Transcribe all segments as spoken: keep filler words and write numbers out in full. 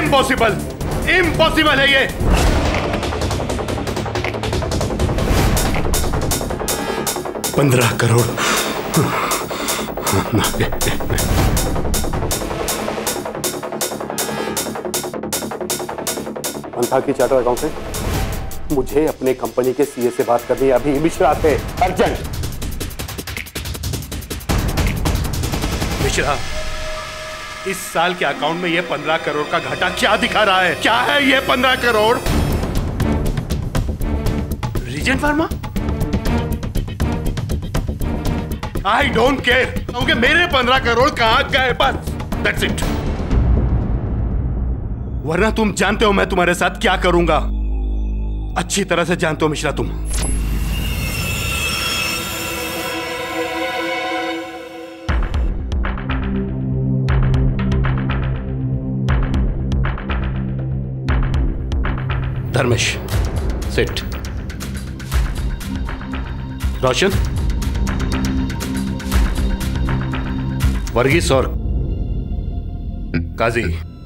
Impossible, impossible है ये। पंद्रह करोड़ पंथा की चार्टर अकाउंटेंट, मुझे अपने कंपनी के सीए से बात करनी है अभी, मिश्रा थे, अर्जेंट। मिश्रा, इस साल के अकाउंट में ये पंद्रह करोड़ का घाटा क्या दिखा रहा है? क्या है ये पंद्रह crore? Regent pharma? I don't care, क्योंकि मेरे पंद्रह करोड़ कहां गए, बस दैट्स इट। वरना तुम जानते हो मैं तुम्हारे साथ क्या करूंगा, अच्छी तरह से जानते हो मिश्रा तुम। धर्मेश, सिट। रोशन, वर्गीस और Kazi,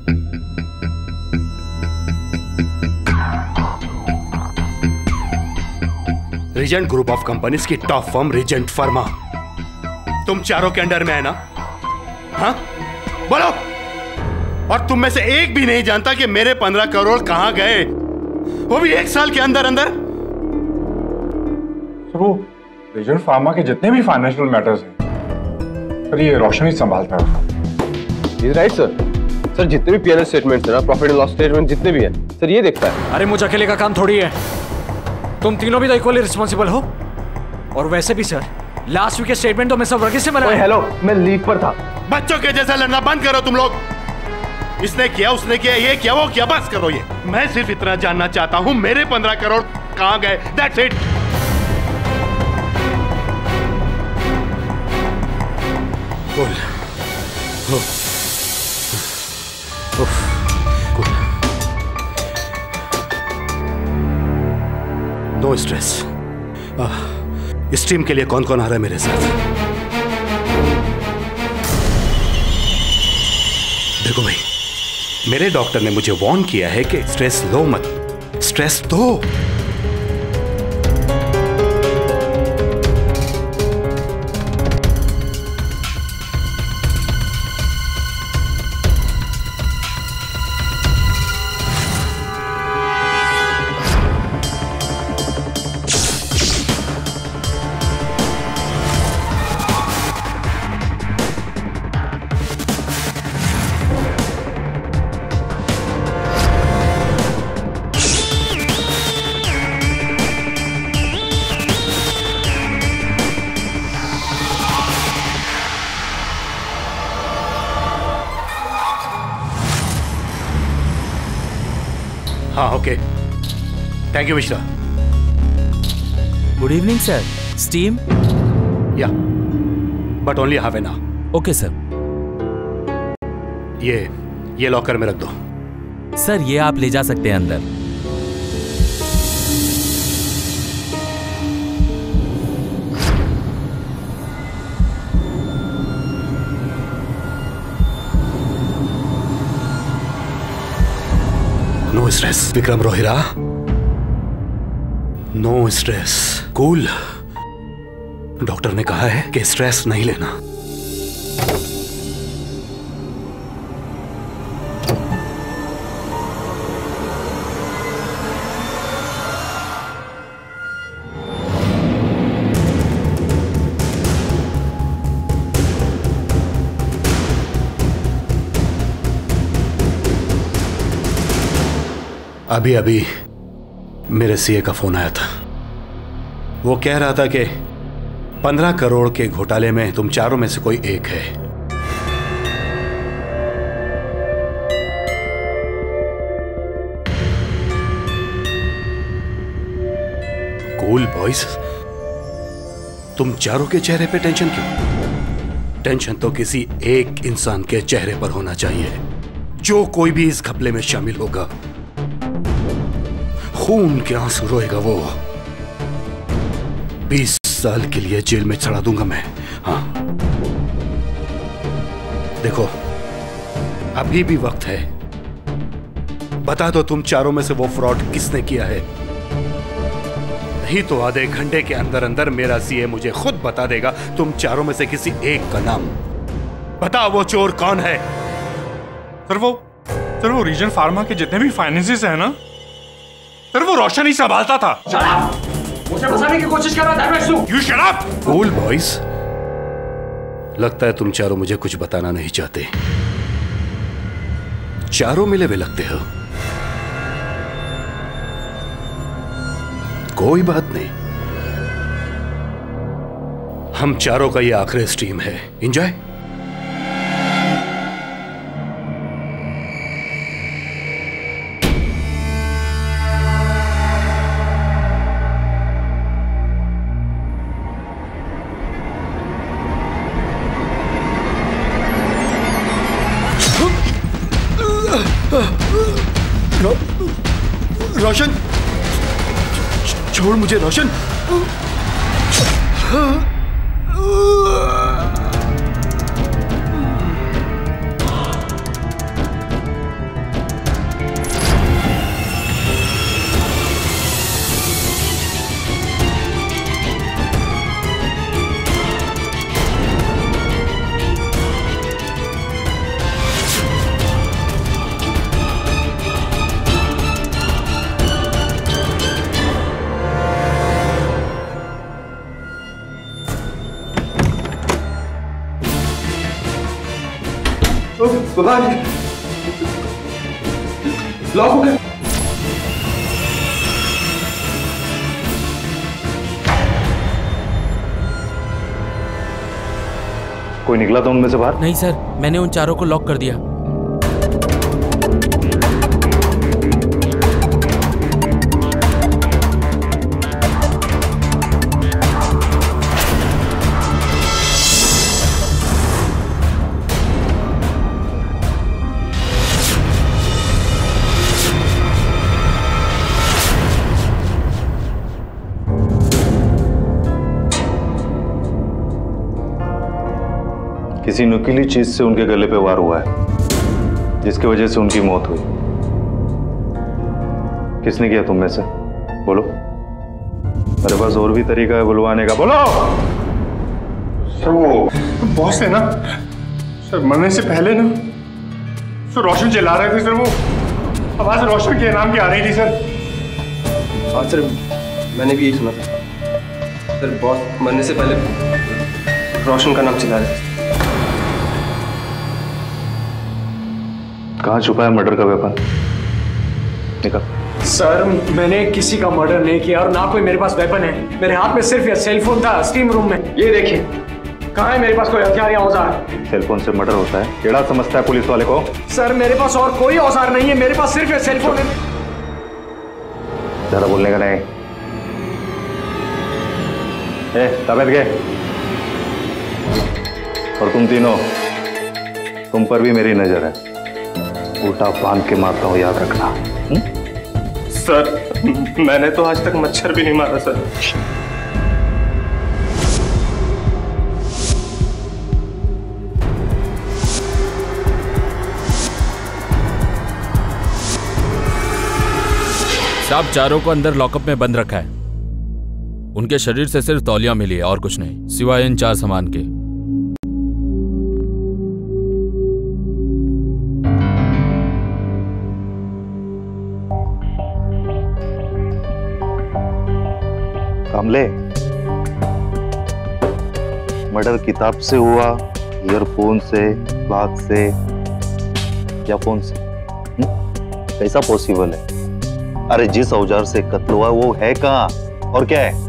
Regent group of companies की टॉप फर्म रीजेंट फर्मा तुम चारों के अंडर में है ना? हाँ बोलो। और तुम में से एक भी नहीं जानता कि मेरे पंद्रह करोड़ कहां गए, वो भी एक साल के अंदर अंदर। सर वो रीजेंट फार्मा के जितने भी फाइनेंशियल मैटर्स हैं सर ये रोशन ही संभालता है। Right sir. सर जितने भी पीएनएल स्टेटमेंट्स है ना, प्रॉफिट एंड लॉस स्टेटमेंट जितने भी हैं सर ये देखता है। अरे मुझे अकेले का काम थोड़ी है, तुम तीनों भी तो इक्वली रिस्पॉन्सिबल हो। और वैसे भी सर लास्ट वीक के स्टेटमेंट तो मैं सब वर्गीस से बनाया। हेलो, मैं लीव पर था। बच्चों के जैसा लड़ना बंद करो तुम लोग। इसने किया, उसने किया, ये किया, वो किया, बस करो ये। मैं सिर्फ इतना जानना चाहता हूं मेरे पंद्रह करोड़ कहां गए, that's it. Cool, no stress. इस टीम के लिए कौन कौन आ रहा है मेरे साथ? देखो भाई, मेरे डॉक्टर ने मुझे वार्न किया है कि स्ट्रेस लो मत, स्ट्रेस दो। हाँ okay, thank you Mishra. Good evening sir. Steam? Yeah, but only half an hour. Okay sir. ये ये लॉकर में रख दो। सर ये आप ले जा सकते हैं अंदर। No stress Vikram Rohira, no stress, cool. Doctor ने कहा है कि स्ट्रेस नहीं लेना। अभी अभी मेरे सीए का फोन आया था। वो कह रहा था कि पंद्रह करोड़ के घोटाले में तुम चारों में से कोई एक है। कूल बॉयज, तुम चारों के चेहरे पे टेंशन क्यों? टेंशन तो किसी एक इंसान के चेहरे पर होना चाहिए, जो कोई भी इस घपले में शामिल होगा। खून के आंसू रोएगा वो। बीस साल के लिए जेल में चढ़ा दूंगा मैं। हाँ देखो, अभी भी वक्त है, बता दो तुम चारों में से वो फ्रॉड किसने किया है। नहीं तो आधे घंटे के अंदर अंदर मेरा सीए मुझे खुद बता देगा तुम चारों में से किसी एक का नाम। बताओ वो चोर कौन है। सर वो सर वो रीजन फार्मा के जितने भी फाइनेंसेस हैं ना सर, वो रोशन ही संभालता था। मुझे बचाने की कोशिश कर रहा था। You shut up! Cool boys, लगता है तुम चारों मुझे कुछ बताना नहीं चाहते। चारों मिले हुए लगते हो। कोई बात नहीं, हम चारों का ये आखिरी स्ट्रीम है। एंजॉय। रो, रोशन, छोड़ मुझे रोशन। लॉक हो गया। कोई निकला था उनमें से बाहर? नहीं सर, मैंने उन चारों को लॉक कर दिया। किसी नुकीली चीज से उनके गले पे वार हुआ है, जिसकी वजह से उनकी मौत हुई। किसने किया तुम में से? बोलो। मेरे पास और भी तरीका है बुलवाने का। बोलो। सर वो बॉस है ना सर, मरने से पहले ना सर रोशन चिल्ला रहे थे सर, वो आवाज रोशन के नाम की आ रही थी सर। हाँ सर, मैंने भी यही सुना था सर। बॉस मरने से पहले रोशन का नाम चिल्ला रहे थे। कहाँ छुपा है मर्डर का वेपन? निकल। सर मैंने किसी का मर्डर नहीं किया और ना कोई मेरे पास वेपन है। मेरे हाथ में सिर्फ ये सेलफोन था स्टीम रूम में। ये देखिए, कहाँ है मेरे पास कोई हथियार या औजार? सेलफोन से मर्डर होता है? केड़ा समझता है पुलिस वाले को? सर मेरे पास और कोई औजार नहीं है, मेरे पास सिर्फ ये सेलफोन है। ज्यादा बोलने का नहीं। ए, तबियत गए। और तुम तीनों, तुम पर भी मेरी नजर है। उल्टा बांध के मारता हूं, याद रखना। हुँ? सर मैंने तो आज तक मच्छर भी नहीं मारा सर। साहब चारों को अंदर लॉकअप में बंद रखा है। उनके शरीर से सिर्फ तौलिया मिली है और कुछ नहीं, सिवाय इन चार सामान के। कामले, मर्डर किताब से हुआ, ईयरफोन से, बात से या फोन से? हुँ? कैसा पॉसिबल है? अरे जिस औजार से कत्ल हुआ वो है कहाँ और क्या है?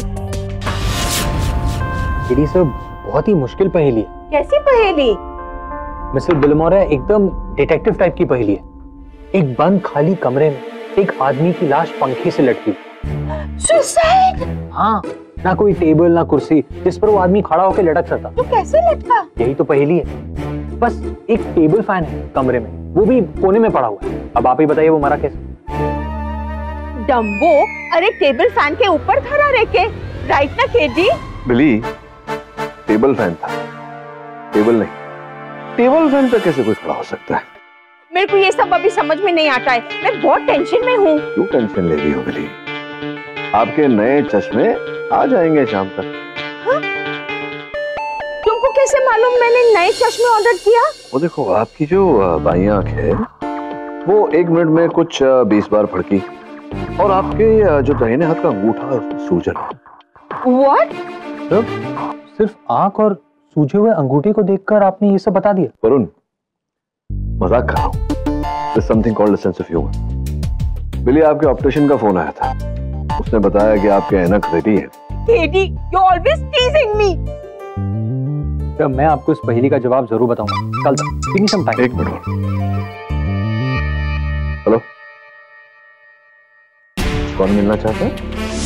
केडी सर, बहुत ही मुश्किल पहेली है। कैसी पहेली? मिस्टर बिलमोरा, एकदम डिटेक्टिव टाइप की पहेली है। एक बंद खाली कमरे में एक आदमी की लाश पंखे से लटकी। सुसाइड? हाँ, ना कोई टेबल ना कुर्सी जिस पर वो आदमी खड़ा होकर लटक सकता। तो कैसे लटका? यही तो पहेली है। बस एक टेबल फैन है कमरे में, वो भी कोने में पड़ा हुआ है। अब आप ही बताइए वो मरा कैसे? डम्बो, अरे टेबल फैन के ऊपर खड़ा रह के, राइट ना केडी? बिली, टेबल फैन था, टेबल नहीं। टेबल फैन पे कैसे कोई खड़ा हो सकता है? मेरे को ये सब अभी समझ में नहीं आता है। मैं बहुत टेंशन में हूँ। क्यों टेंशन ले रही हो बेटी? आपके नए चश्मे आ जाएंगे शाम तक। हाँ? तुमको कैसे मालूम मैंने नए चश्मे ऑर्डर किया? वो देखो, आपकी जो बाईं आंख है वो एक मिनट में कुछ बीस बार फड़की, और आपके जो दाहिने हाथ का अंगूठा सूजन। What? सिर्फ सिर्फ आंख और सूजे हुए अंगूठे को देखकर आपने ये सब बता दिया? वरुण, मजाक कर रहा हूँ। There's something called a sense of humor। बिली, आपके ऑप्टिशियन का फोन आया था। उसने बताया कि आपके ऐनक रेडी है। K D, you're always teasing me। तो मैं आपको इस पहेली का जवाब जरूर बताऊंगा कल तक। Give me some time। एक मिनट और। हेलो, कौन मिलना चाहता है?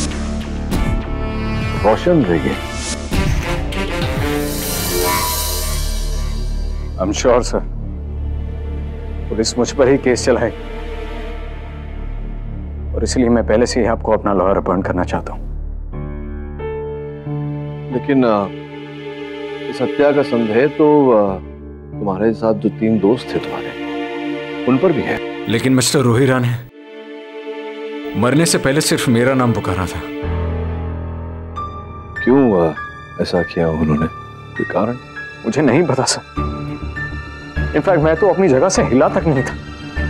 Roshan Rege. I'm sure, sir। Police मुझ पर ही केस चलाए, और इसलिए मैं पहले से ही आपको अपना लॉयर अपॉइंट करना चाहता हूं। लेकिन इस हत्या का संदेह तो तुम्हारे साथ जो तीन दोस्त थे तुम्हारे, उन पर भी है। लेकिन मिस्टर रोहिरा ने मरने से पहले सिर्फ मेरा नाम पुकारा था। क्यों ऐसा किया उन्होंने? कोई कारण? मुझे नहीं पता सर। इनफैक्ट मैं तो अपनी जगह से हिला तक नहीं था।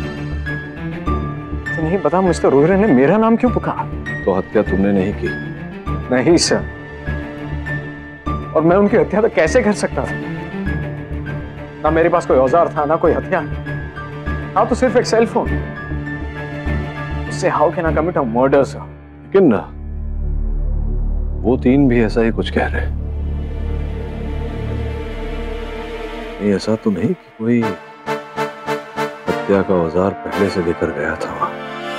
तो नहीं पता मिस्टर रोहिरा ने मेरा नाम क्यों पुकारा। तो हत्या तुमने नहीं की? नहीं सर। और मैं उनकी हत्या तो कैसे कर सकता था? ना मेरे पास कोई औजार था, ना कोई हथियार। हाँ, तो सिर्फ एक सेल फोन। उससे how can I commit a murder sir? लेकिन ना, वो तीन भी ऐसा ही कुछ कह रहे हैं। नहीं, ऐसा तो नहीं कि कोई हत्या का औजार पहले से लेकर गया था वहां।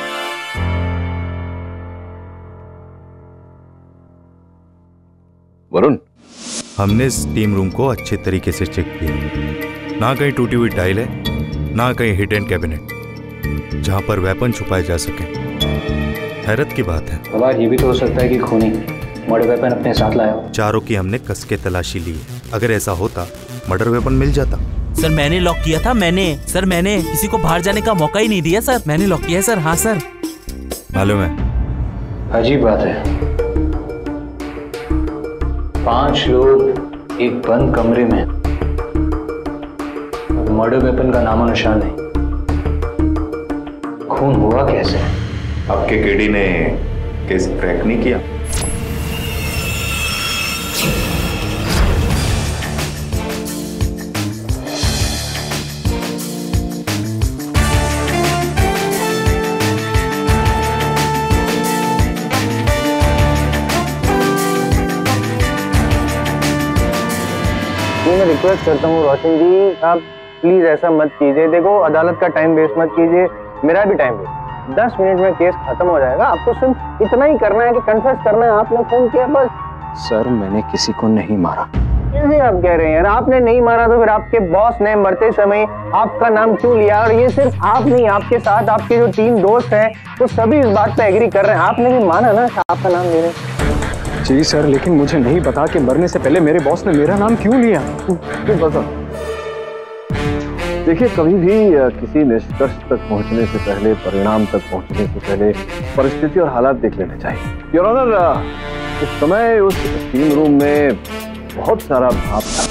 वरुण, हमने इस टीम रूम को अच्छे तरीके से चेक किया। ना कहीं टूटी हुई टाइल है, ना कहीं हिडन कैबिनेट जहां पर वेपन छुपाए जा सके। हैरत की बात है। सवाल ये भी तो हो सकता है कि खूनी मर्डर वेपन अपने साथ लाया हो। चारों की हमने कस के तलाशी ली है। अगर ऐसा होता मर्डर वेपन मिल जाता। सर मैंने लॉक किया था। मैंने सर मैंने किसी को बाहर जाने का मौका ही नहीं दिया सर। मैंने लॉक किया है सर। हाँ सर। मालूम है। अजीब बात है, पांच लोग एक बंद कमरे में, मर्डर वेपन का नामो निशान नहीं। खून हुआ कैसे? आपके केडी ने केस क्रैक नहीं किया? मैं रिक्वेस्ट करता हूँ रोशन जी, आप प्लीज ऐसा मत कीजिए। देखो, अदालत का टाइम वेस्ट मत कीजिए, मेरा भी टाइम वेस्ट। दस मिनट में केस खत्म हो जाएगा। आपको सिर्फ इतना ही करना है कि कन्फेस करना है आपने खून किया, बस। सर, मैंने किसी को नहीं मारा। कैसे आप कह रहे हैं यार? आपने नहीं मारा तो फिर आपके बॉस ने मरते समय आपका नाम क्यों लिया? और ये सिर्फ आप नहीं, आपके साथ आपके जो तीन दोस्त हैं वो सभी इस बात पे एग्री कर रहे हैं। आपने भी माना ना आपका नाम लेने? जी सर, लेकिन मुझे नहीं पता कि मरने से पहले मेरे बॉस ने मेरा नाम क्यों लिया। क्यों पता? देखिए, कभी भी किसी निष्कर्ष तक पहुंचने से पहले, परिणाम तक पहुंचने से पहले परिस्थिति और हालात देख लेने चाहिए। योर ऑनर, उस समय उस स्टीम रूम में बहुत सारा भाप था,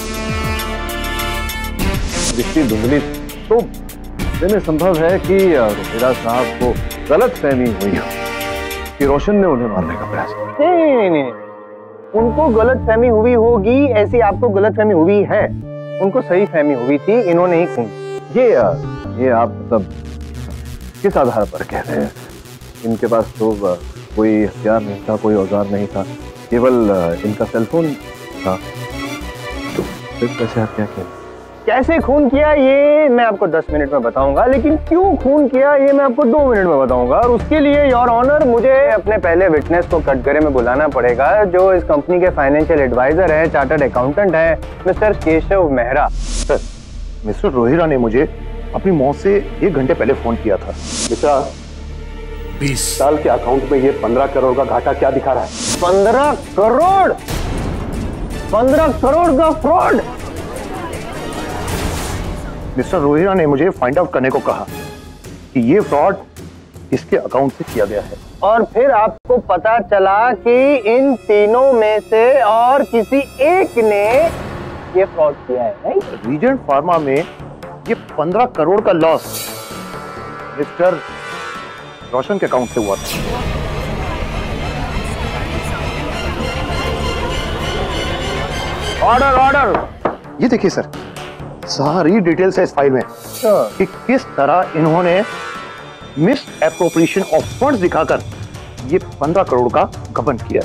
दृष्टि धुंधली, तो इसमें संभव है कि रोहिरा साहब को गलत फहमी हुई हो कि रोशन ने उन्हें मारने का प्रयास किया। नहीं नहीं नहीं, उनको गलत फहमी हुई होगी, ऐसी आपको गलत फहमी हुई है। उनको सही फहमी हुई थी, इन्होंने ही खून। ये ये आप मतलब किस आधार पर कह रहे हैं? इनके पास तो कोई हथियार नहीं था, कोई औजार नहीं था, केवल इनका सेलफोन था। तो फिर कैसे हत्या किया? कैसे खून किया ये मैं आपको दस मिनट में बताऊंगा, लेकिन क्यों खून किया ये मैं आपको दो मिनट में बताऊंगा। और उसके लिए योर ऑनर, मुझे अपने पहले विटनेस को कटघरे में बुलाना पड़ेगा, जो इस कंपनी के फाइनेंशियल एडवाइजर है, चार्टर्ड अकाउंटेंट है, mister Keshav Mehra. Sir, mister Rohira ने मुझे अपनी मौत से एक घंटे पहले फोन किया था। मिश्रा, बीस साल के अकाउंट में ये पंद्रह करोड़ का घाटा क्या दिखा रहा है? पंद्रह करोड़ पंद्रह करोड़ का फ्रॉड। मिस्टर रोहिरा ने मुझे फाइंड आउट करने को कहा कि ये फ्रॉड इसके अकाउंट से किया गया है। और फिर आपको पता चला कि इन तीनों में से और किसी एक ने ये फ्रॉड किया है, राइट? रीजेंट फार्मा में ये पंद्रह करोड़ का लॉस मिस्टर रोशन के अकाउंट से हुआ था। ऑर्डर ऑर्डर ये देखिए सर, सारी डिटेल्स है इस फाइल में कि किस तरह इन्होंने मिस एप्रोप्रिएशन ऑफ फंड्स दिखाकर ये पंद्रह करोड़ का गबन किया।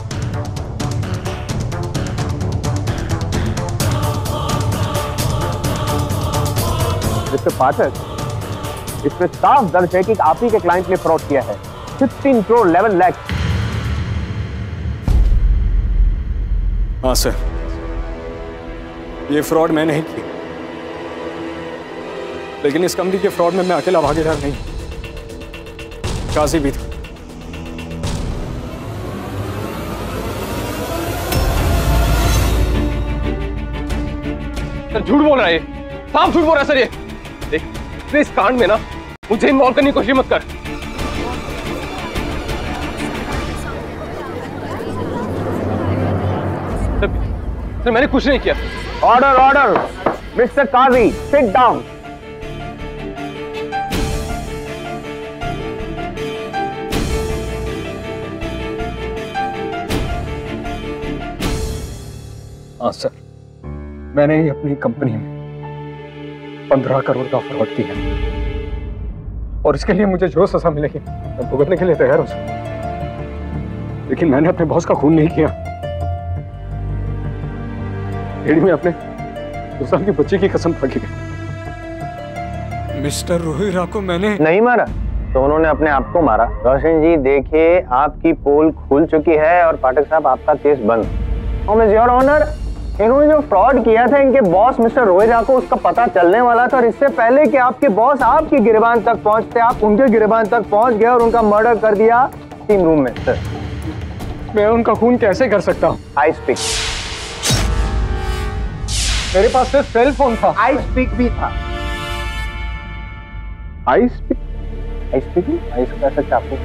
मिस्टर पाठक, इसमें साफ दर्ज है कि आप ही के क्लाइंट ने फ्रॉड किया है फिफ्टीन करोड़ इलेवन लाख। हाँ सर, ये फ्रॉड मैं नहीं की, लेकिन इस कंपनी के फ्रॉड में मैं अकेला भागीदार नहीं, काजी भी था। सर झूठ बोल रहा है, साफ झूठ बोल रहा है सर। ये देख, इस कांड में ना मुझे इन्वॉल्व करने की कोशिश मत कर। सर, सर मैंने कुछ नहीं किया। Order order mister Kazi, sit down. हाँ सर, मैंने ही अपनी कंपनी में पंद्रह करोड़ का फ्रॉड किया और इसके लिए मुझे जो सजा मिलेगी मैं भुगतने के लिए तैयार हूं सर। लेकिन मैंने अपने बॉस का खून नहीं किया। एडी में अपने दो साल की बच्ची की कसम खा के मिस्टर रोहिरा को मैंने नहीं मारा तो उन्होंने अपने आप को मारा। रोशन जी देखिए, आपकी पोल खुल चुकी है और पाठक साहब आपका केस बंद। और योर ऑनर, इन्होंने जो फ्रॉड किया था इनके बॉस मिस्टर रोहिरा को उसका पता चलने वाला था और इससे पहले कि आपके बॉस आपकी गिरबान तक पहुंचते आप उनके गिरबान तक पहुंच गए और उनका मर्डर कर दिया टीम रूम में। सर मैं उनका खून कैसे कर सकता हूं? Ice pick. मेरे पास सिर्फ सेल फोन था। आई स्पीक भी था। Ice pick ice pick ice pick कैसे चाकू?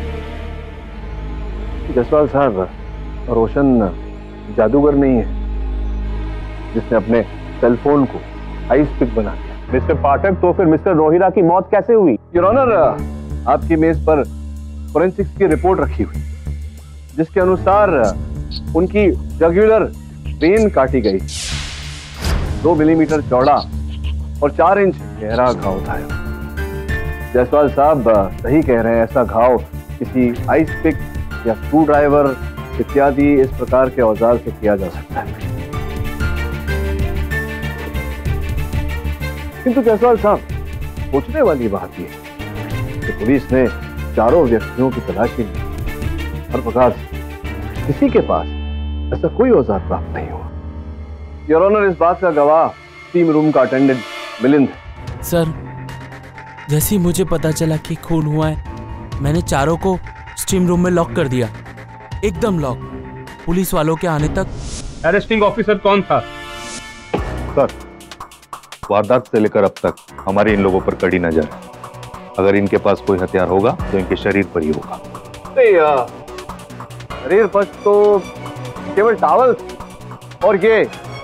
जसवाल साहब, रोशन जादूगर नहीं है जिसने अपने सेल फोन को आई स्पीक बना दिया। मिस्टर पाठक, तो फिर मिस्टर रोहिरा की मौत कैसे हुई? योर ऑनर, आपकी मेज पर फोरेंसिक्स की रिपोर्ट रखी हुई जिसके अनुसार उनकी जगुलर वेन काटी गई, दो मिलीमीटर चौड़ा और चार इंच गहरा घाव था। जयसवाल साहब सही कह रहे हैं, ऐसा घाव किसी आइस पिक या स्क्रू ड्राइवर इत्यादि इस प्रकार के औजार से किया जा सकता है। किंतु जयसवाल साहब, सोचने वाली बात यह है कि पुलिस ने चारों व्यक्तियों की तलाशी ली, हर प्रकार से किसी के पास ऐसा कोई औजार प्राप्त नहीं हुआ। योर ऑनर, इस बात का गवाह टीम रूम का अटेंडेंट मिलिंद। सर, जैसे ही मुझे पता चला कि खून हुआ है, मैंने चारों को स्टीम रूम में लॉक कर दिया, एकदम लॉक। पुलिस वालों के आने तक। अरेस्टिंग ऑफिसर कौन था? सर, वारदात से लेकर अब तक हमारी इन लोगों पर कड़ी नजर। अगर इनके पास कोई हथियार होगा तो इनके शरीर पर ही होगा। शरीर पर तो केवल टावल और ये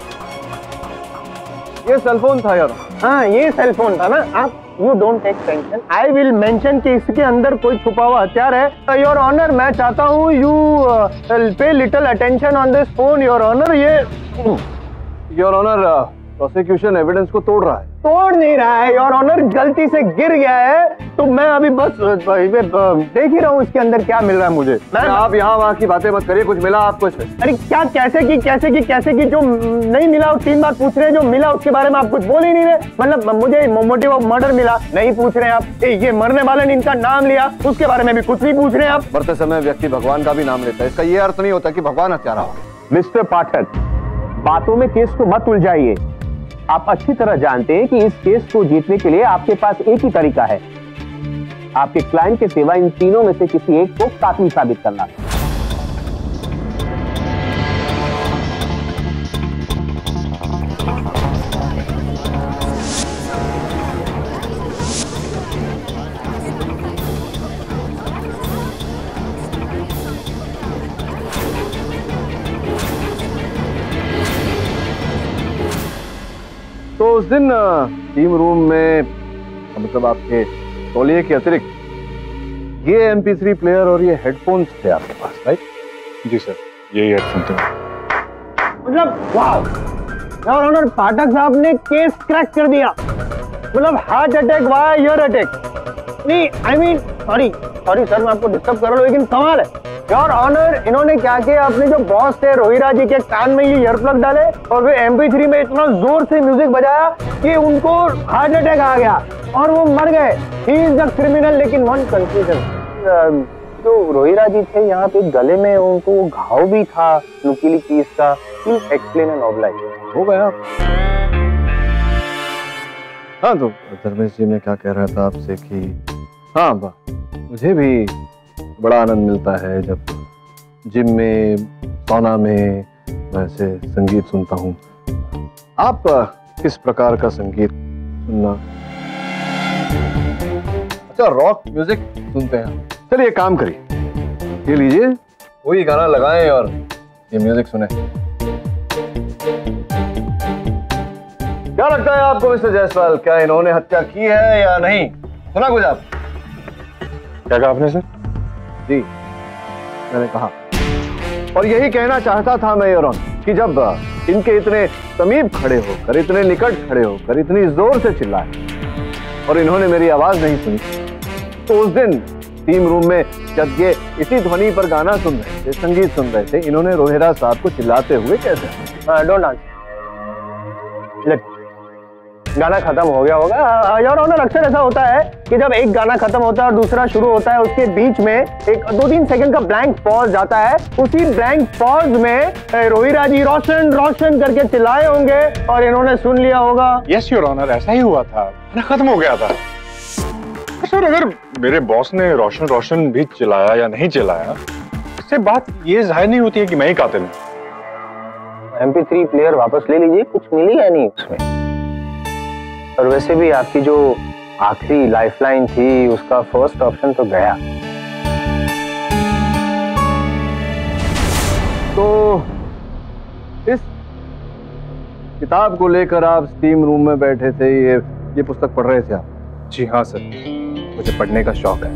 ये सेलफोन था यार। हाँ, ये सेलफोन था ना। आप you don't take tension, I will mention कि इसके अंदर कोई छुपा हुआ हथियार है। योर ऑनर, मैं चाहता हूँ you pay little attention on this phone. Your honour, ये योर ऑनर प्रोसेक्यूशन एविडेंस को तोड़ रहा है। तोड़ नहीं रहा है योर ऑनर, गलती से गिर गया है, तो मैं अभी बस देख ही रहा हूँ इसके अंदर क्या मिल रहा है मुझे। मैं आप यहाँ वहाँ की बातें मत करिए, कुछ मिला आपको इसमें? अरे क्या, कैसे की कैसे की कैसे की जो नहीं मिला तीन बार पूछ रहे हैं, जो मिला उसके बारे में आप कुछ बोल ही नहीं रहे। मतलब मुझे मोटिव ऑफ मर्डर मिला नहीं पूछ रहे हैं आप, ये मरने वाले ने इनका नाम लिया उसके बारे में भी कुछ नहीं पूछ रहे हैं आप। मरते समय व्यक्ति भगवान का भी नाम लेता है, इसका ये अर्थ नहीं होता कि भगवान हत्यारा हो। मिस्टर पाठक, बातों में केस को मत उलझाइए। आप अच्छी तरह जानते हैं कि इस केस को जीतने के लिए आपके पास एक ही तरीका है, आपके क्लाइंट के सिवा इन तीनों में से किसी एक को कातिल साबित करना। तो उस दिन टीम रूम में, मतलब आपके तौलिए के अतिरिक्त, ये एम पी थ्री प्लेयर और ये हेडफोन्स थे आपके पास, राइट? जी सर, यही हेडफोन थे। मतलब वाह, योर ऑनर, पाठक साहब ने केस क्रैक कर दिया। मतलब heart attack, why ear attack. नहीं, I mean sorry sorry sir, मैं आपको डिस्टर्ब कर रहा हूँ, लेकिन कमाल है योर ऑनर। इन्होंने क्या किया, अपने जो बॉस थे रोहिरा जी के कान में ये ईयर प्लग डाले और वे एम पी थ्री में इतना जोर से म्यूजिक बजाया कि उनको हार्ट अटैक आ गया और वो मर गए। He is the criminal. लेकिन वन कंफ्यूजन, जो रोहिरा जी थे यहाँ पे गले में उनको वो घाव भी था नुकीली चीज का। Please explain and oblige. हो गया। हाँ, तो धर्मेश जी मैं क्या कह रहा था आपसे कि हाँ, मुझे भी बड़ा आनंद मिलता है जब जिम में, सौना में मैं ऐसे संगीत सुनता हूँ। आप किस प्रकार का संगीत सुनना? अच्छा, रॉक म्यूजिक सुनते हैं। चलिए काम करिए, ये लीजिए, वही गाना लगाएं और ये म्यूजिक सुने। क्या लगता है आपको मिस्टर जायसवाल, क्या इन्होंने हत्या की है या नहीं? सुना कुछ आप? क्या कहा आपने सर? जी, मैंने कहा, और यही कहना चाहता था मैं योर ऑनर कि जब इनके इतने समीप खड़े होकर, इतने निकट खड़े होकर, इतनी जोर से चिल्लाए और इन्होंने मेरी आवाज नहीं सुनी, तो उस दिन टीम रूम में जब ये इसी ध्वनि पर गाना सुन रहे थे, संगीत सुन रहे थे, इन्होंने रोहिरा साहब को चिल्लाते हुए कैसे? Don't answer. गाना खत्म हो गया होगा योर ऑनर। अक्सर ऐसा होता है कि जब एक गाना खत्म होता है और दूसरा शुरू होता है, उसके बीच में एक दो तीन सेकंड का ब्लैंक पॉज जाता है। उसी ब्लैंक पॉज में रोहिरा जी रोशन रोशन करके चिल्लाए होंगे और इन्होंने सुन लिया होगा। यस योर ऑनर, ऐसा ही हुआ था, गाना खत्म हो गया था। सर, अगर मेरे बॉस ने रोशन रोशन भी चिल्लाया या नहीं चिल्लाया, इससे बात ये जाहिर नहीं होती है कि मैं ही कातिल हूँ। एम पी थ्री प्लेयर वापस ले लीजिए, कुछ मिली है नहीं उसमें। और वैसे भी आपकी जो आखिरी लाइफलाइन थी, उसका फर्स्ट ऑप्शन तो गया। तो इस किताब को लेकर आप स्टीम रूम में बैठे थे, ये ये पुस्तक पढ़ रहे थे आप? जी हाँ सर, मुझे पढ़ने का शौक है।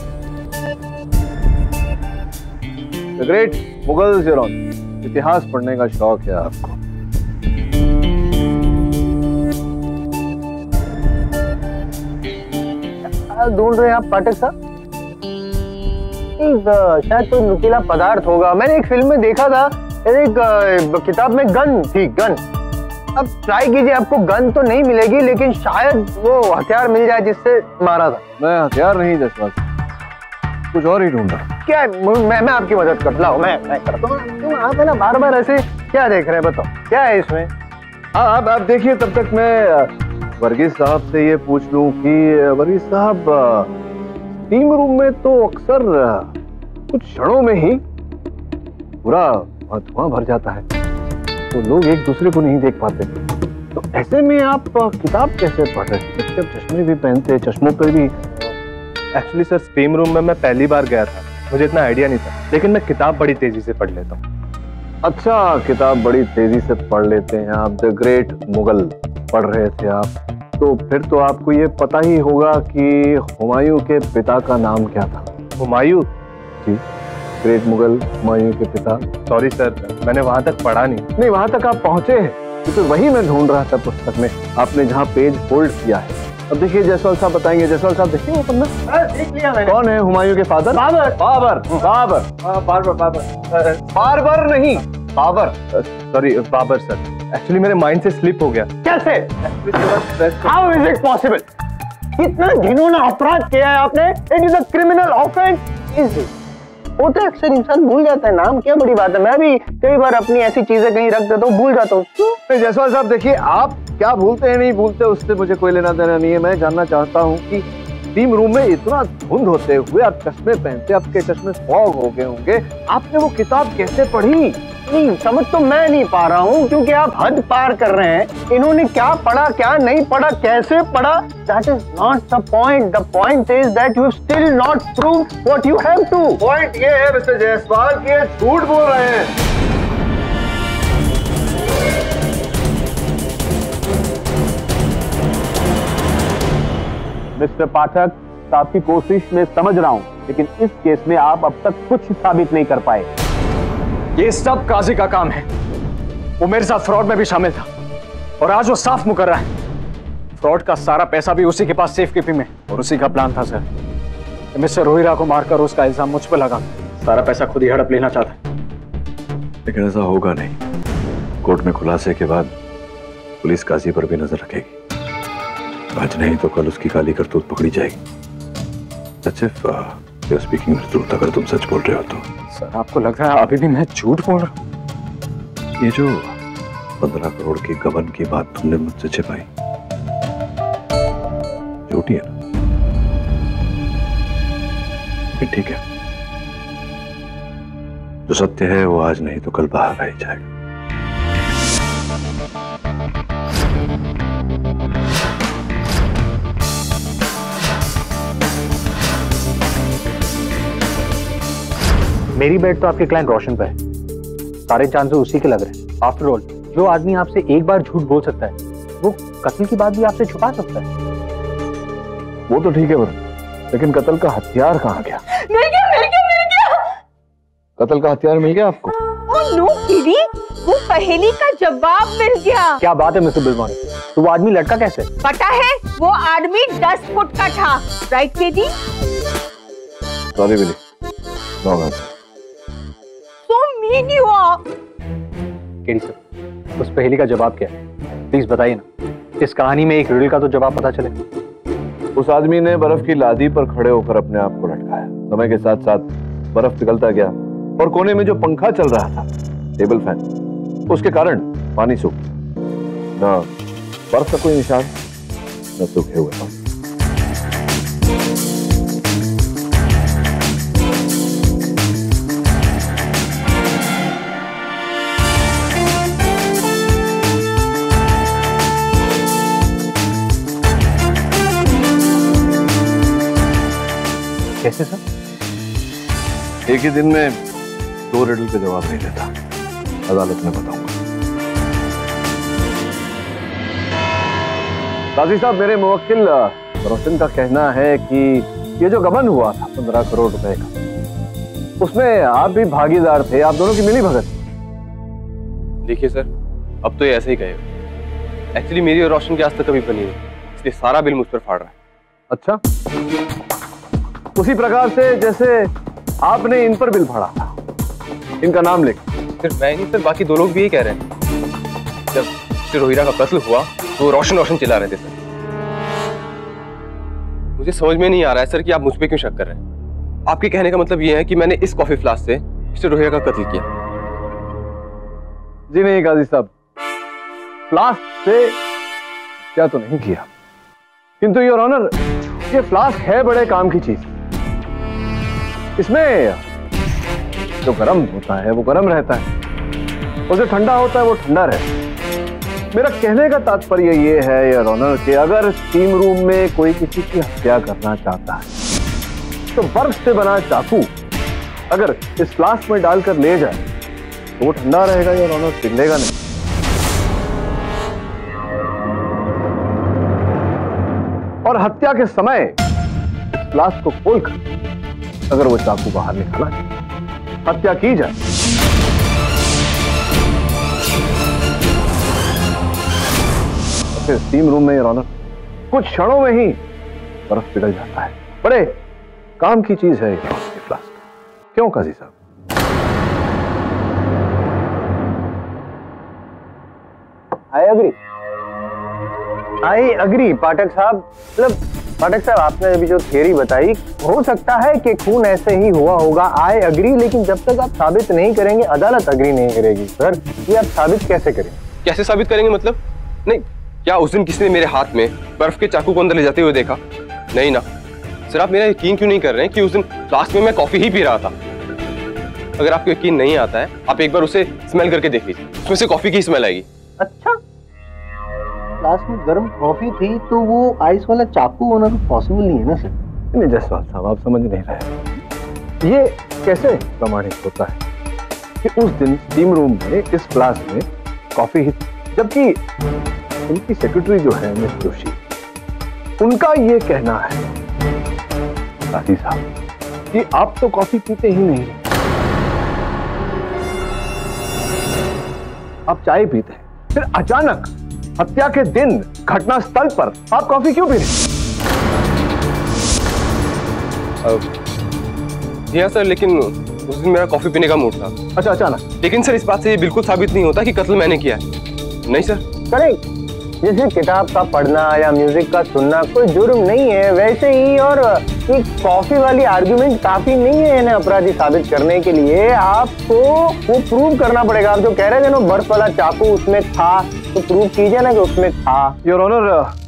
The great Mughals your honour, इतिहास पढ़ने का शौक है आपको। ढूंढ रहे हैं आप पाठक साहब? शायद तो नुकीला पदार्थ होगा। मैंने एक फिल्म में देखा था, एक किताब में गन थी, गन। अब ट्राई कीजिए, आपको गन तो नहीं मिलेगी, लेकिन शायद वो हथियार मिल जाए जिससे मारा था। मैं हथियार नहीं जसवाल, कुछ और ही ढूंढ रहा। क्या मैं मैं आपकी मदद कर लाऊं? मैं मैं करता हूं। आप है ना बार बार ऐसे क्या देख रहे हैं, बताओ क्या है इसमें? हाँ, आप आप देखिए, तब तक मैं वर्गीस साहब से ये पूछ लूं कि वर्गीस साहब, टीम रूम में तो अक्सर कुछ क्षणों में ही पूरा धुआं भर जाता है, तो लोग एक दूसरे को नहीं देख पाते। तो ऐसे में आप किताब कैसे पढ़ रहे थे? जबकि आप चश्मे भी पहनते, चश्मों पर भी। एक्चुअली सर, स्टीम रूम में मैं पहली बार गया था, मुझे इतना आइडिया नहीं था, लेकिन मैं किताब बड़ी तेजी से पढ़ लेता हूँ। अच्छा, किताब बड़ी तेजी से पढ़ लेते हैं आप। द ग्रेट मुगल पढ़ रहे थे आप, तो फिर तो आपको ये पता ही होगा कि हुमायूं के पिता का नाम क्या था? हुमायूं? जी, ग्रेट मुगल हुमायूं के पिता। सॉरी सर, मैंने वहां तक पढ़ा नहीं। नहीं, वहां तक आप पहुंचे हैं, क्योंकि वही मैं ढूंढ रहा था पुस्तक में, आपने जहाँ पेज फोल्ड किया है। अब देखिए, जायसवाल साहब बताएंगे। जायसवाल साहब देखिए वो पन्ना। देख लिया मैंने। कौन है हुमायूं के फादर? बाबर। बाबर बाबर बाबर बाबर बाबर नहीं, Babar. Sorry Babar sir, actually मेरे माइंड से स्लिप हो गया। कैसे? How is it possible? इतना घिनौना अपराध किया है आपने। It is a criminal offence. Is it? होता है, अक्सर इंसान भूल जाता है नाम, क्या बड़ी बात है। मैं भी कई बार अपनी ऐसी चीजें कहीं रख देता हूँ, भूल जाता हूँ। जायसवाल साहब देखिए, आप क्या भूलते हैं नहीं भूलते, उससे मुझे कोई लेना देना नहीं है। मैं जानना चाहता हूँ कि टीम रूम में इतना धुंध होते हुए आप चश्मे पहनते, आपके चश्मे फॉग हो गए होंगे, आपने वो किताब कैसे पढ़ी? नहीं समझ तो मैं नहीं पा रहा हूँ, क्योंकि आप हद पार कर रहे हैं। इन्होंने क्या पढ़ा, क्या नहीं पढ़ा, कैसे पढ़ा, that is not the point. The point is that you still not proved what you have to. Point ये है मिस्टर जायसवाल कि ये झूठ बोल रहे हैं। मिस्टर पाठक, आपकी कोशिश में समझ रहा हूं, लेकिन इस केस में आप अब तक कुछ साबित नहीं कर पाए। ये सब काजी का काम है। वो मेरे साथ फ्रॉड में भी शामिल था और आज वो साफ मुकर रहा है। फ्रॉड का सारा पैसा भी उसी के पास सेफ कीपिंग में, और उसी का प्लान था सर। मिस्टर रोहिरा को मारकर उसका इल्जाम मुझ पर लगा सारा पैसा खुद ही हड़प लेना चाहता है। लेकिन ऐसा होगा नहीं। कोर्ट में खुलासे के बाद पुलिस काजी पर भी नजर रखेगी। आज नहीं तो कल उसकी काली करतूत पकड़ी जाएगी। स्पीकिंग ट्रूथ, अगर तुम सच बोल रहे हो तो। सर आपको लग रहा है अभी भी मैं झूठ बोल रहा हूँ? ये जो पंद्रह करोड़ की गबन की बात तुमने मुझसे छिपाई, झूठी है ना? ठीक है, जो सत्य है वो आज नहीं तो कल बाहर आ ही जाएगा। मेरी बेट तो आपके क्लाइंट रोशन पे है। सारे चांसेस उसी के लग रहे हैं। आफ्टर ऑल, जो आदमी आपसे एक बार झूठ बोल सकता है, वो कत्ल की बात भी आपसे छुपा सकता है। वो तो ठीक है वरुण, लेकिन कत्ल का हथियार कहाँ गया? मिल गया, मिल गया, मिल गया। कत्ल का हथियार मिल गया आपको? ओह नो किडी, वो पहेली का जवाब मिल गया। क्या बात है मिस्टर बिलमोर, तो वो आदमी लड़का कैसे? पता है, वो आदमी दस फुट का था, right KD? Sorry Billy, no answer. So mean you are. KD sir, उस पहेली का जवाब क्या है? प्लीज बताइए ना। इस कहानी में एक रिडल का तो जवाब पता चले। उस आदमी ने बर्फ की लादी पर खड़े होकर अपने आप को लटकाया। समय के साथ साथ बर्फ पिघलता गया और कोने में जो पंखा चल रहा था, टेबल फैन, उसके कारण पानी सूख गया। न बर्फ का कोई निशान, न सूखे हुए पानी। कैसे सर? एक ही दिन में दो रिडल के जवाब नहीं देता, अदालत में बताऊंगा। काजी साहब, मेरे मुवक्किल रोशन का कहना है कि ये जो गबन हुआ था पंद्रह करोड़ रुपए का, उसमें आप भी भागीदार थे, आप दोनों की मिली भगत। देखिए सर, अब तो ये ऐसे ही कहेगा। एक्चुअली मेरी और रोशन की आज तक कभी बनी नहीं, इसलिए सारा बिल मुझ पर फाड़ रहा है। अच्छा, उसी प्रकार से जैसे आपने इन पर बिल फाड़ा था। इनका नाम लिख। सिर्फ मैं नहीं सर, बाकी दो लोग भी यही कह रहे हैं। जब मिस्टर रोहिरा का कत्ल हुआ तो रोशन रोशन चिल्ला रहे थे सर। मुझे समझ में नहीं आ रहा है सर कि आप मुझ पे क्यों शक कर रहे हैं। आपके कहने का मतलब ये है कि मैंने इस कॉफी फ्लास्क से मिस्टर रोहिरा का कत्ल किया? जी नहीं काजी साहब, फ्लास्क से क्या तो नहीं किया, किंतु योर ऑनर, ये फ्लास्क है बड़े काम की चीज। इसमें जो गर्म होता है वो गर्म रहता है, और जो ठंडा होता है वो ठंडा रहता है। मेरा कहने का तात्पर्य ये है योर ऑनर कि अगर स्टीम रूम में कोई किसी की हत्या करना चाहता है तो बर्फ से बना चाकू अगर इस फ्लास्क में डालकर ले जाए तो वो ठंडा रहेगा योर ऑनर, पिघलेगा नहीं। और हत्या के समय इस फ्लास्क को खोलकर अगर वो चाकू बाहर निकाला, हत्या की जाए, तो फिर स्टीम रूम में योर ऑनर कुछ क्षणों में ही बर्फ पिघल जाता है। बड़े काम की चीज है ये फ्लास्क। क्यों काजी साहब? आई अग्री, आई अग्री पाठक साहब। मतलब पाठक साहब, आपने अभी जो थियरी बताई, हो सकता है कि खून ऐसे ही हुआ होगा, आई अग्री, लेकिन जब तक आप साबित नहीं करेंगे अदालत अग्री नहीं करेगी। सर, ये आप साबित कैसे करेंगे? कैसे साबित करेंगे मतलब? नहीं, क्या उस दिन किसी ने मेरे हाथ में बर्फ के चाकू को अंदर ले जाते हुए देखा? नहीं ना। सर, आप मेरा यकीन क्यों नहीं कर रहे हैं कि उस दिन फ्लास्क में मैं कॉफी ही पी रहा था? अगर आपको यकीन नहीं आता है, आप एक बार उसे स्मेल करके देख लीजिए, उसमें से कॉफी की स्मेल आएगी। अच्छा, फ्लास्क में गर्म कॉफी थी तो वो आइस वाला चाकू होना तो पॉसिबल नहीं है ना सर? नहीं जसवाल साहब, आप समझ नहीं रहे। ये कैसे प्रमाणित होता है कि उस दिन स्टीम रूम में इस फ्लास्क में कॉफी ही, जबकि उनकी सेक्रेटरी जो है मिस जोशी, उनका ये कहना है काजी साहब कि आप तो कॉफी पीते ही नहीं, आप चाय पीते हैं, फिर अचानक हत्या के दिन घटना स्थल पर आप कॉफी क्यों पी रहे? जी हाँ सर, लेकिन उस दिन मेरा कॉफी पीने का मूड था। अच्छा, अचानक? लेकिन सर इस बात से ये बिल्कुल साबित नहीं होता कि कत्ल मैंने किया है। नहीं सर। करेक्ट। जैसे किताब का पढ़ना या म्यूजिक का सुनना कोई जुर्म नहीं है, वैसे ही और एक कॉफी वाली आर्ग्यूमेंट काफी नहीं है इन्हें अपराधी साबित करने के लिए। आपको वो प्रूव करना पड़ेगा। आप जो कह रहे थे ना बर्फ वाला चाकू उसमें था, तो प्रूव कीजिए ना कि उसमें था। योर ऑनर,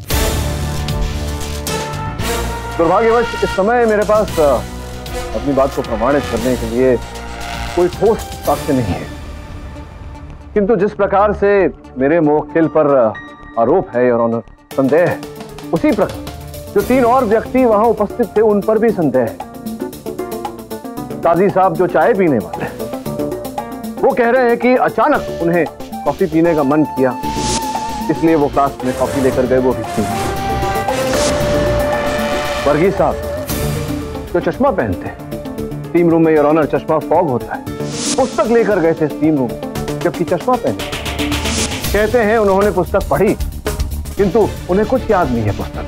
दुर्भाग्यवश इस समय मेरे पास अपनी बात को प्रमाणित करने के लिए कोई ठोस साक्ष्य नहीं है, किंतु जिस प्रकार से मेरे मुवक्किल पर आरोप है योर ऑनर, संदेह है, उसी प्रकार जो तीन और व्यक्ति वहां उपस्थित थे उन पर भी संदेह है। काजी साहब जो चाय पीने वाले हैं वो कह रहे हैं कि अचानक उन्हें कॉफी पीने का मन किया, इसलिए वो फ्लास्क में कॉफी लेकर गए, वो भी पी। वर्गीस साहब जो चश्मा पहनते हैं, स्टीम रूम में योर ऑनर चश्मा फॉग होता है, पुस्तक लेकर गए थे स्टीम रूम जबकि चश्मा पहने। कहते हैं उन्होंने पुस्तक पढ़ी किंतु उन्हें कुछ याद नहीं है पुस्तक।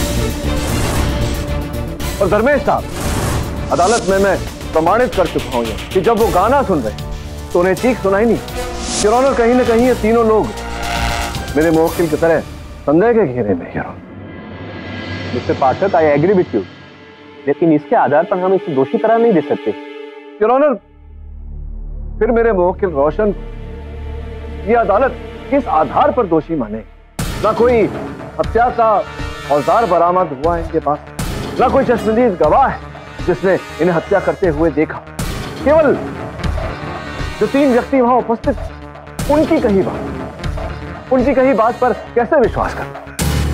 और धर्मेश साहब, अदालत में मैं प्रमाणित कर चुका हूं कि जब वो गाना सुन रहे तो उन्हें चीख सुनाई नहीं। योर ऑनर, कहीं ना कहीं ये तीनों लोग मेरे मुवक्किल की तरह संदेह के घेरे में। Your honour, mister Pathak, I agree with you, लेकिन इसके आधार पर हम इसे दोषी करार नहीं दे सकते। योर ऑनर, फिर मेरे मुवक्किल रोशन ये अदालत किस आधार पर दोषी माने? ना कोई हत्या का औजार बरामद हुआ है इनके पास, ना कोई चश्मदीद गवाह है जिसने इन्हें हत्या करते हुए देखा। केवल जो तीन व्यक्ति वहां उपस्थित उनकी कही बात उनकी कही बात पर कैसे विश्वास करता?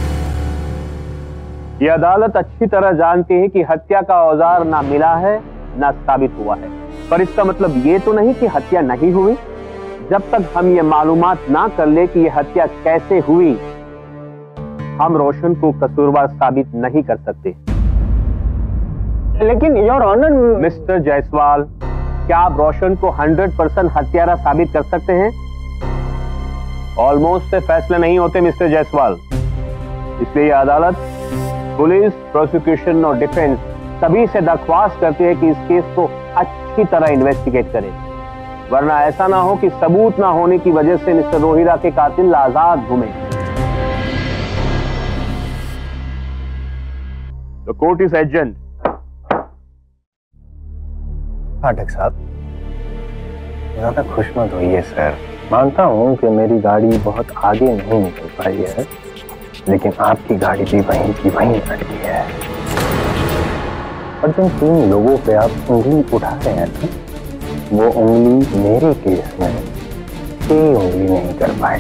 ये अदालत अच्छी तरह जानती है कि हत्या का औजार ना मिला है ना साबित हुआ है, पर इसका मतलब ये तो नहीं कि हत्या नहीं हुई। जब तक हम ये मालूमात ना कर ले कि ये हत्या कैसे हुई, हम रोशन को कसूरवार साबित नहीं कर सकते। लेकिन योर ऑनर, मिस्टर जायसवाल, क्या आप रोशन को हंड्रेड परसेंट हत्यारा साबित कर सकते हैं? ऑलमोस्ट से फैसले नहीं होते मिस्टर जायसवाल, इसलिए यह अदालत पुलिस, प्रोसेक्यूशन और डिफेंस सभी से दरख्वास्त करती है कि इस केस को अच्छी तरह इन्वेस्टिगेट करें, वरना ऐसा ना हो कि सबूत ना होने की वजह से मिस्टर रोहिरा के कातिल आजाद घूमे। The court is adjourned. Pathak साहब, ज्यादा खुश मत होइए सर। मानता हूं कि मेरी गाड़ी बहुत आगे नहीं निकल पाई है, लेकिन आपकी गाड़ी भी वहीं की वहीं अटकी है। और जिन तीन लोगों पे आप उंगली उठा रहे हैं, वो उंगली मेरे केस में कोई उंगली नहीं कर पाए।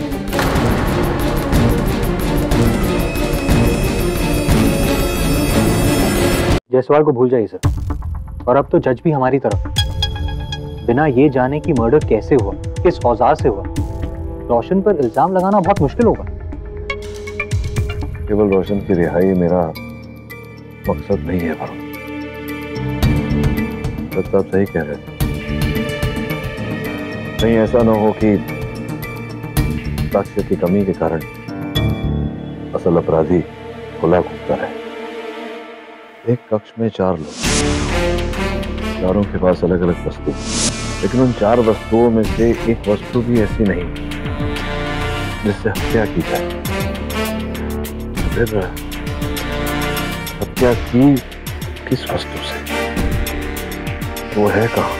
जायसवाल को भूल जाइए सर, और अब तो जज भी हमारी तरफ। बिना ये जाने कि मर्डर कैसे हुआ, किस औजार से हुआ, रोशन पर इल्जाम लगाना बहुत मुश्किल होगा। केवल रोशन की रिहाई मेरा मकसद नहीं है भाई। आप सही कह रहे हैं, कहीं ऐसा ना हो कि साक्ष्य की कमी के कारण असल अपराधी खुला घूमता रहे। एक कक्ष में चार लोग, चारों के पास अलग अलग वस्तु, लेकिन उन चार वस्तुओं में से एक वस्तु भी ऐसी नहीं जिससे हत्या की जाए। फिर हत्या की किस वस्तु से, वो है कहां?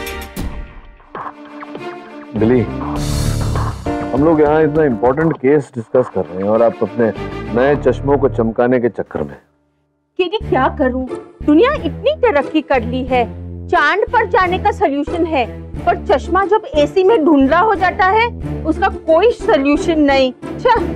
दिल्ली, हम लोग यहाँ इतना इंपॉर्टेंट केस डिस्कस कर रहे हैं और आप अपने नए चश्मों को चमकाने के चक्कर में। केडी, क्या करूं? दुनिया इतनी तरक्की कर ली है, चांद पर जाने का सलूशन है, पर चश्मा जब एसी में ढूंढना हो जाता है उसका कोई सलूशन नहीं। चल।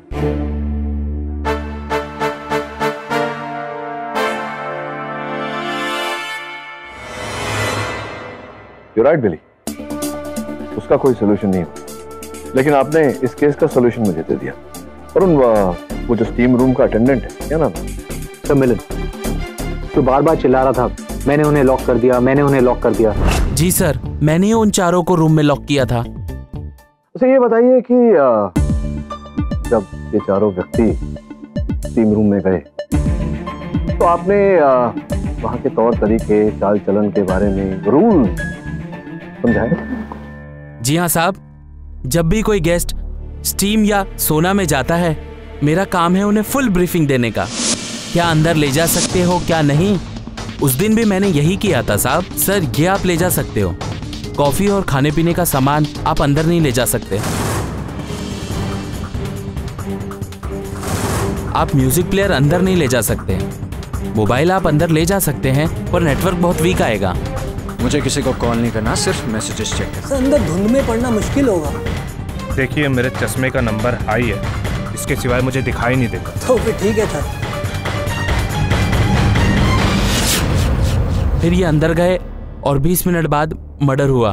You're right, बिली, उसका कोई सोल्यूशन नहीं हुआ, लेकिन आपने इस केस का सोल्यूशन मुझे दे दिया। और उन वो जो स्टीम रूम का अटेंडेंट है, क्या नाम है? सब मिलन तो बार बार चिल्ला रहा था, मैंने उन्हें लॉक कर दिया, मैंने उन्हें लॉक कर दिया। जी सर, मैंने ही उन चारों को रूम में लॉक किया था। अच्छा ये बताइए कि आ, जब ये चारों व्यक्ति टीम रूम में गए तो आपने आ, वहां के तौर तरीके, चाल चलन के बारे में रूल समझाए? जी हाँ साहब, जब भी कोई गेस्ट स्टीम या सोना में जाता है, मेरा काम है उन्हें फुल ब्रीफिंग देने का। क्या अंदर ले जा सकते हो, क्या नहीं। उस दिन भी मैंने यही किया था साहब। सर, ये आप ले जा सकते हो, कॉफी और खाने पीने का सामान आप अंदर नहीं ले जा सकते। आप म्यूजिक प्लेयर अंदर नहीं ले जा सकते। मोबाइल आप अंदर ले जा सकते हैं, पर नेटवर्क बहुत वीक आएगा। मुझे किसी को कॉल नहीं करना, सिर्फ मैसेजेस चेक करना। अंदर धुंध में पढ़ना मुश्किल होगा। देखिए, मेरे चश्मे का नंबर हाई है, इसके सिवाय मुझे दिखाई नहीं देगा। तो फिर ठीक है सर। फिर ये अंदर गए और बीस मिनट बाद मर्डर हुआ।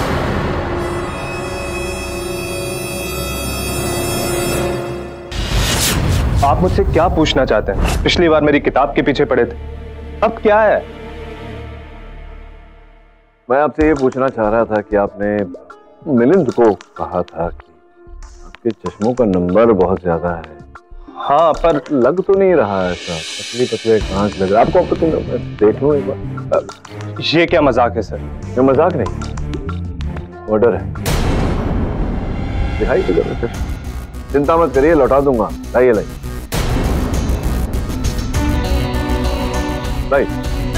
आप मुझसे क्या पूछना चाहते हैं? पिछली बार मेरी किताब के पीछे पड़े थे, अब क्या है? मैं आपसे ये पूछना चाह रहा था कि आपने मिलिंद को कहा था कि आपके चश्मों का नंबर बहुत ज्यादा है। हाँ, पर लग तो नहीं रहा है ऐसा, पतली पतले कांच लग रहा है आपको। आपको तो देख लो एक बार। ये क्या मजाक है सर? ये मजाक नहीं, ऑर्डर है। दिखाई तो, चिंता मत करिए, लौटा दूंगा। लाइए लाइए लाइए।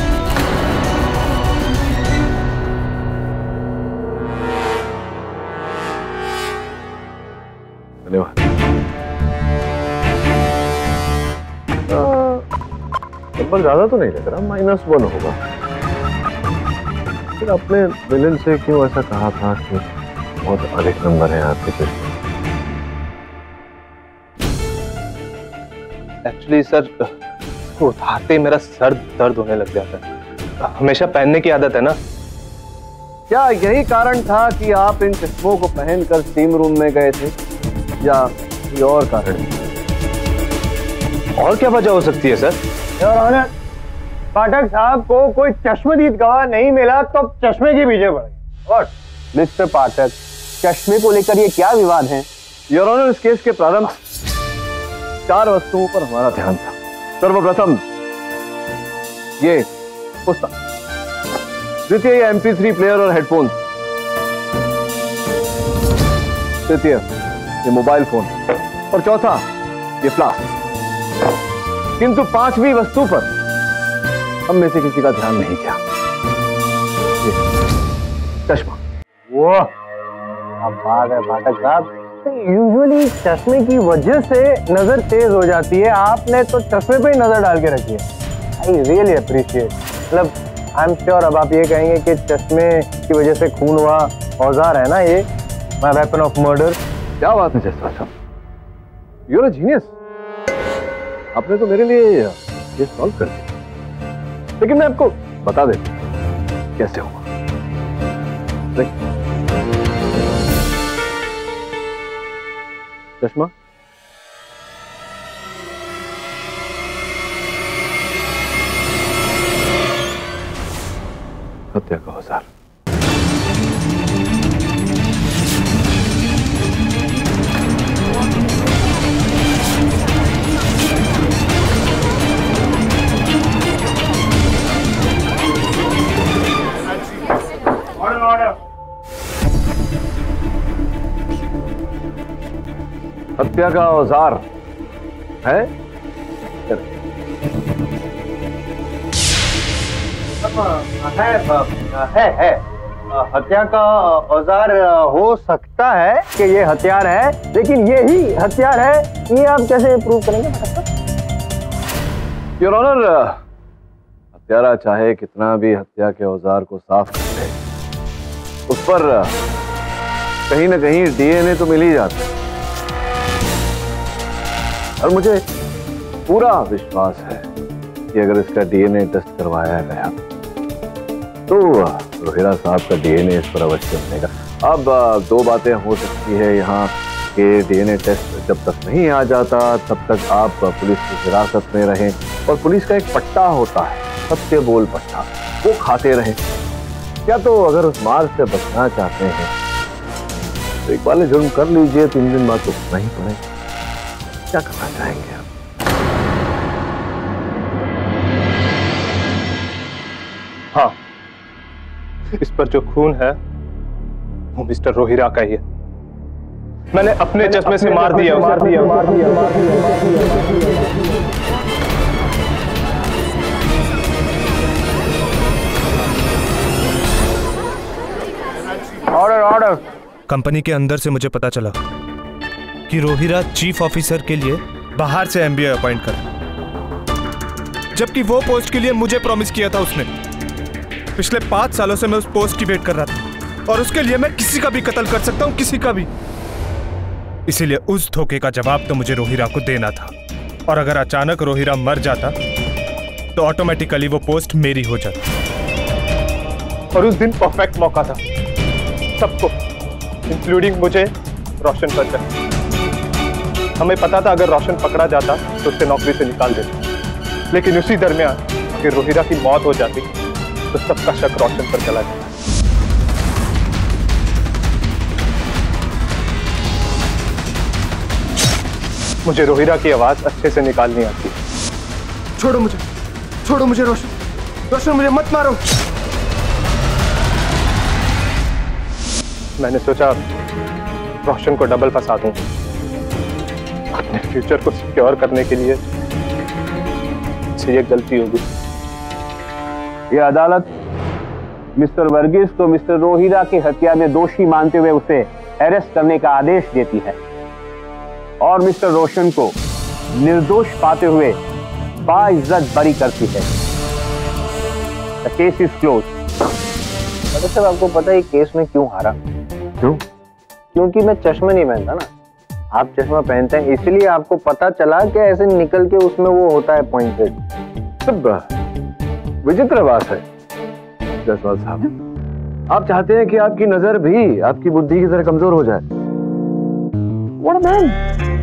धन्यवाद। नंबर ज्यादा तो नहीं लग रहा, माइनस वन होगा। फिर आपने विलन से क्यों ऐसा कहा था कि बहुत अधिक नंबर है आपके चश्मे? एक्चुअली सर, उठाते मेरा सर दर्द होने लग जाता है। हमेशा पहनने की आदत है ना। क्या यही कारण था कि आप इन चश्मों को पहनकर स्टीम रूम में गए थे, या कोई और कारण? और क्या वजह हो सकती है सर? योर ऑनर, पाठक साहब को कोई चश्मदीद गवाह नहीं मिला तो चश्मे के पीछे पड़ गए। और मिस्टर पाठक, चश्मे को लेकर ये क्या विवाद है? योर ऑनर, इस केस के प्रारंभ चार वस्तुओं पर हमारा ध्यान था। सर्वप्रथम ये पुस्तक, द्वितीय ये एम पी थ्री प्लेयर और हेडफोन, तृतीय ये मोबाइल फोन, और चौथा ये फ्लास्क। किंतु पांचवी वस्तु पर हम में से किसी का ध्यान नहीं गया, चश्मा। वो अब बात है पाठक साहब, यूजुअली चश्मे की वजह से नजर तेज हो जाती है, आपने तो चश्मे पे ही नजर डाल के रखी है। I really appreciate. मतलब आई एम श्योर अब आप ये कहेंगे कि चश्मे की वजह से खून हुआ औजार है ना ये, माय वेपन ऑफ मर्डर। क्या बात है जसवा साहब, यू आर अ जीनियस। आपने तो मेरे लिए ये सॉल्व कर दिया, लेकिन मैं आपको बता देता हूं कैसे हुआ। चश्मा हत्या का औजार। हत्या का औजार है? है है है हत्या का औजार हो सकता है कि ये हथियार है, लेकिन ये ही हथियार है, ये आप कैसे प्रूव करेंगे? योर ऑनर, हत्यारा चाहे कितना भी हत्या के औजार को साफ कर ले, उस पर कहीं ना कहीं डीएनए तो मिल ही जाता है। और मुझे पूरा विश्वास है कि अगर इसका डीएनए टेस्ट करवाया गया तो रोहिरा साहब का डीएनए इस पर अवश्य मिलेगा। अब दो बातें हो सकती है यहाँ के डीएनए टेस्ट जब तक नहीं आ जाता तब तक आप पुलिस की हिरासत में रहें, और पुलिस का एक पट्टा होता है, सत्य बोल पट्टा, वो खाते रहे। क्या तो अगर उस मार से बचना चाहते हैं तो एक वाले जुर्म कर लीजिए, तीन दिन बाद तो नहीं पड़ेगा। क्या करना चाहेंगे आप? हाँ, इस पर जो खून है वो मिस्टर रोहिरा का ही है। मैंने अपने चश्मे से मार दिया मार दिया मार दिया मार दिया। Order order. कंपनी के अंदर से मुझे पता चला कि रोहिरा चीफ ऑफिसर के लिए बाहर से एमबीए अपॉइंट कर, जबकि वो पोस्ट के लिए मुझे प्रॉमिस किया था उसने। पिछले पांच सालों से मैं उस पोस्ट की वेट कर रहा था और उसके लिए मैं किसी का भी कत्ल कर सकता हूं, किसी का भी। इसीलिए उस धोखे का जवाब तो मुझे रोहिरा को देना था, और अगर अचानक रोहिरा मर जाता तो ऑटोमेटिकली वो पोस्ट मेरी हो जाती। और उस दिन परफेक्ट मौका था सबको, इंक्लूडिंग मुझे, रोशन पर जाए। हमें पता था अगर रोशन पकड़ा जाता तो उसे नौकरी से निकाल देते, लेकिन उसी दरमियान अगर रोहिरा की मौत हो जाती तो सबका शक रोशन पर चला जाता। मुझे रोहिरा की आवाज अच्छे से निकालनी आती। छोड़ो मुझे, छोड़ो मुझे रोशन, रोशन मुझे मत मारो। मैंने सोचा रोशन को डबल फंसा दूं, अपने फ्यूचर को सिक्योर करने के लिए। ये गलती होगी। ये अदालत मिस्टर वर्गीस को मिस्टर रोहिरा की हत्या में दोषी मानते हुए उसे अरेस्ट करने का आदेश देती है और मिस्टर रोशन को निर्दोष पाते हुए बाइज्जत बरी करती है। The case is closed। Doctor साहब, आपको पता है केस में क्यों हारा? क्यों? क्योंकि मैं चश्मा नहीं पहनता ना। आप चश्मा पहनते हैं, इसलिए आपको पता चला कि ऐसे निकल के उसमें वो होता है पॉइंटेड। सब विचित्र बात है जसवाल साहब। आप चाहते हैं कि आपकी नजर भी आपकी बुद्धि की तरह कमजोर हो जाए। What a man!